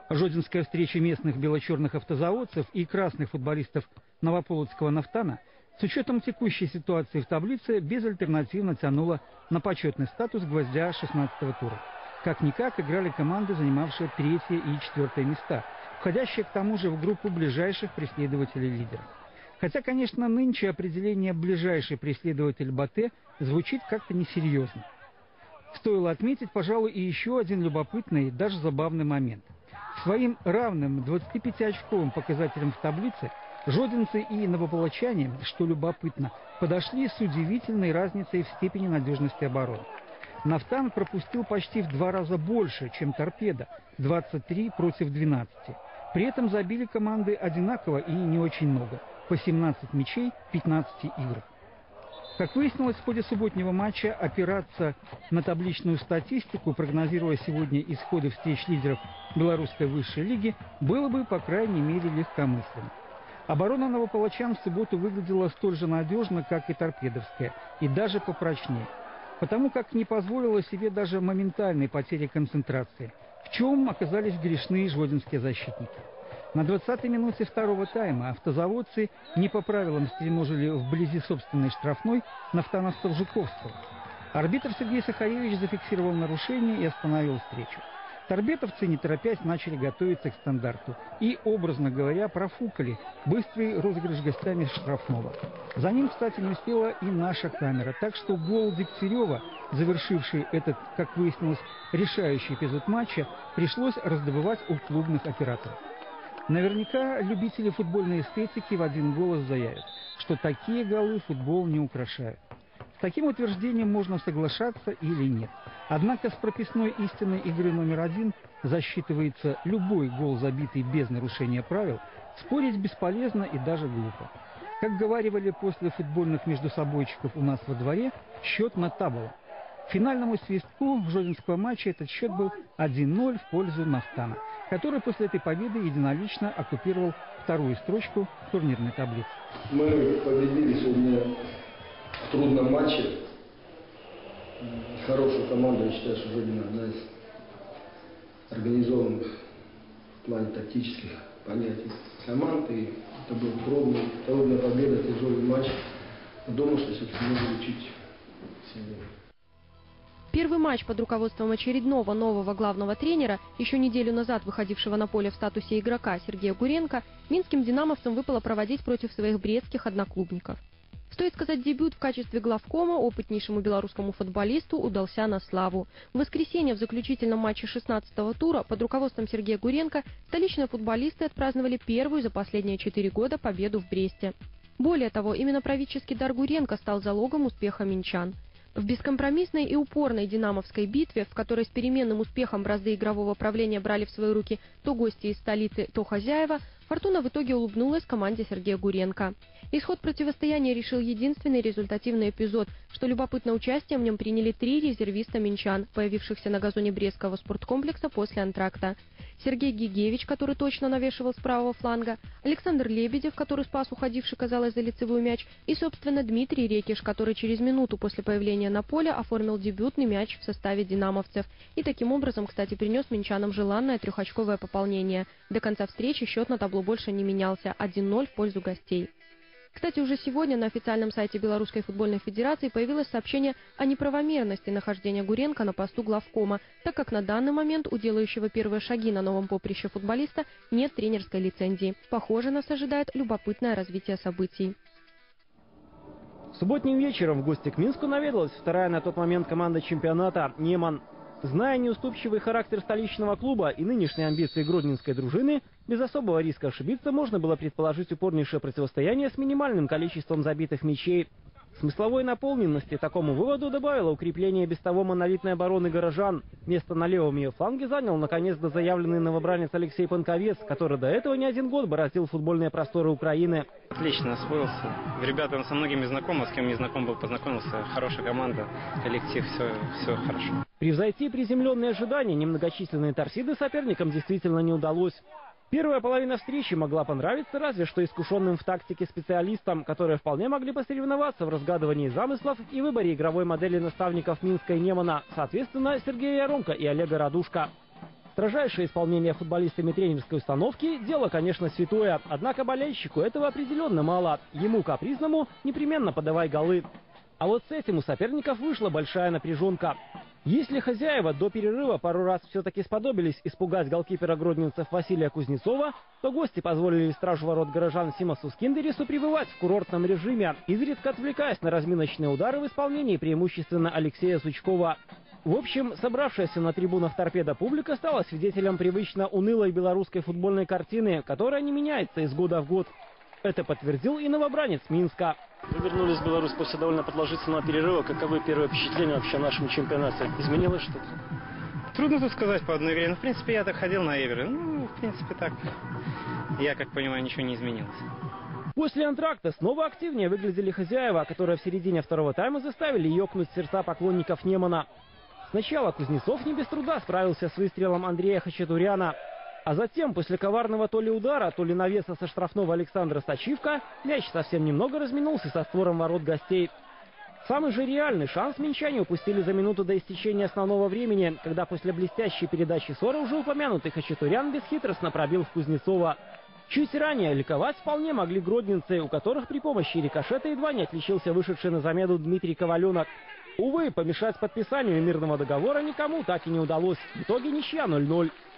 Жодинская встреча местных бело-черных автозаводцев и красных футболистов Новополоцкого «Нафтана» с учетом текущей ситуации в таблице безальтернативно тянула на почетный статус гвоздя 16-го тура. Как-никак играли команды, занимавшие 3-е и 4-е места, входящие к тому же в группу ближайших преследователей лидера. Хотя, конечно, нынче определение «ближайший преследователь Батэ» звучит как-то несерьезно. Стоило отметить, пожалуй, и еще один любопытный, даже забавный момент. Своим равным 25-очковым показателем в таблице жодинцы и новополочане, что любопытно, подошли с удивительной разницей в степени надежности обороны. «Нафтан» пропустил почти в 2 раза больше, чем «Торпедо» – 23 против 12. При этом забили команды одинаково и не очень много – по 17 мячей в 15 играх. Как выяснилось в ходе субботнего матча, опираться на табличную статистику, прогнозируя сегодня исходы встреч лидеров белорусской высшей лиги, было бы, по крайней мере, легкомысленно. Оборона новополочан в субботу выглядела столь же надежно, как и торпедовская, и даже попрочнее, потому как не позволила себе даже моментальной потери концентрации, в чем оказались грешны жодинские защитники. На 20-й минуте второго тайма автозаводцы не по правилам стреножили вблизи собственной штрафной нафтановцев Жуковского. Арбитр Сергей Сахаревич зафиксировал нарушение и остановил встречу. Торбетовцы, не торопясь, начали готовиться к стандарту и, образно говоря, профукали быстрый розыгрыш гостями штрафного. За ним, кстати, не успела и наша камера, так что гол Дегтярева, завершивший этот, как выяснилось, решающий эпизод матча, пришлось раздобывать у клубных операторов. Наверняка любители футбольной эстетики в один голос заявят, что такие голы футбол не украшают. С таким утверждением можно соглашаться или нет. Однако с прописной истиной игры номер 1 засчитывается любой гол, забитый без нарушения правил, спорить бесполезно и даже глупо. Как говаривали после футбольных междусобойчиков у нас во дворе, счет на табло. К финальному свистку жодинского матча этот счет был 1-0 в пользу «Нафтана», который после этой победы единолично оккупировал вторую строчку турнирной таблицы. Мы победили сегодня в трудном матче. Хорошую команду, я считаю, что Жодина одна из организованных в плане тактических понятий команд. И это был трудная победа, тяжелый матч. Я думаю, что все-таки нужно чуть сильнее. Первый матч под руководством очередного нового главного тренера, еще неделю назад выходившего на поле в статусе игрока Сергея Гуренко, минским динамовцам выпало проводить против своих брестских одноклубников. Стоит сказать, дебют в качестве главкома опытнейшему белорусскому футболисту удался на славу. В воскресенье в заключительном матче 16-го тура под руководством Сергея Гуренко столичные футболисты отпраздновали первую за последние 4 года победу в Бресте. Более того, именно правительский дар Гуренко стал залогом успеха минчан. В бескомпромиссной и упорной динамовской битве, в которой с переменным успехом бразды игрового правления брали в свои руки то гости из столицы, то хозяева, фортуна в итоге улыбнулась команде Сергея Гуренко. Исход противостояния решил единственный результативный эпизод, что любопытно, участие в нем приняли 3 резервиста минчан, появившихся на газоне Брестского спорткомплекса после антракта. Сергей Гигевич, который точно навешивал с правого фланга, Александр Лебедев, который спас уходивший, казалось, за лицевой мяч, и, собственно, Дмитрий Рекиш, который через минуту после появления на поле оформил дебютный мяч в составе динамовцев. И таким образом, кстати, принес минчанам желанное 3-очковое пополнение. До конца встречи счет на табло больше не менялся – 1-0 в пользу гостей. Кстати, уже сегодня на официальном сайте Белорусской футбольной федерации появилось сообщение о неправомерности нахождения Гуренко на посту главкома, так как на данный момент у делающего первые шаги на новом поприще футболиста нет тренерской лицензии. Похоже, нас ожидает любопытное развитие событий. Субботним вечером в гости к Минску наведалась вторая на тот момент команда чемпионата «Неман». Зная неуступчивый характер столичного клуба и нынешние амбиции гродненской дружины, без особого риска ошибиться можно было предположить упорнейшее противостояние с минимальным количеством забитых мячей. Смысловой наполненности такому выводу добавило укрепление без того монолитной обороны горожан. Место на левом ее фланге занял наконец-то заявленный новобранец Алексей Панковец, который до этого не один год бороздил футбольные просторы Украины. Отлично освоился. Ребята, он со многими знаком, а с кем не знаком был, познакомился. Хорошая команда, коллектив, все хорошо. Превзойти приземленные ожидания немногочисленные торсиды соперникам действительно не удалось. Первая половина встречи могла понравиться разве что искушенным в тактике специалистам, которые вполне могли посоревноваться в разгадывании замыслов и выборе игровой модели наставников Минска и Немана, соответственно, Сергея Яромка и Олега Радушка. Строжайшее исполнение футболистами тренерской установки – дело, конечно, святое. Однако болельщику этого определенно мало. Ему, капризному, непременно подавай голы. А вот с этим у соперников вышла большая напряженка. Если хозяева до перерыва пару раз все-таки сподобились испугать голкипера гродненцев Василия Кузнецова, то гости позволили стражу ворот горожан Симасу Скиндерису пребывать в курортном режиме, изредка отвлекаясь на разминочные удары в исполнении преимущественно Алексея Сучкова. В общем, собравшаяся на трибунах торпеда публика стала свидетелем привычно унылой белорусской футбольной картины, которая не меняется из года в год. Это подтвердил и новобранец Минска. Вы вернулись в Беларусь после довольно продолжительного перерыва. Каковы первые впечатления вообще о нашем чемпионате? Изменилось что-то? Трудно тут сказать по одной игре. Но, в принципе, я так ходил на Эверы. Ну, в принципе, так. Я, как понимаю, ничего не изменилось. После антракта снова активнее выглядели хозяева, которые в середине второго тайма заставили ёкнуть сердца поклонников Немана. Сначала Кузнецов не без труда справился с выстрелом Андрея Хачатуряна. А затем, после коварного то ли удара, то ли навеса со штрафного Александра Стачивка, мяч совсем немного разминулся со створом ворот гостей. Самый же реальный шанс минчане упустили за минуту до истечения основного времени, когда после блестящей передачи Сора уже упомянутый Хачатурян бесхитростно пробил в Кузнецова. Чуть ранее ликовать вполне могли гродненцы, у которых при помощи рикошета едва не отличился вышедший на замену Дмитрий Коваленок. Увы, помешать подписанию мирного договора никому так и не удалось. В итоге ничья 0-0.